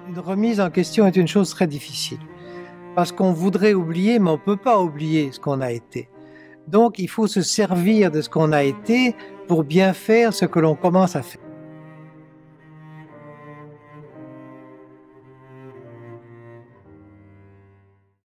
Une remise en question est une chose très difficile, parce qu'on voudrait oublier, mais on ne peut pas oublier ce qu'on a été. Donc, il faut se servir de ce qu'on a été pour bien faire ce que l'on commence à faire.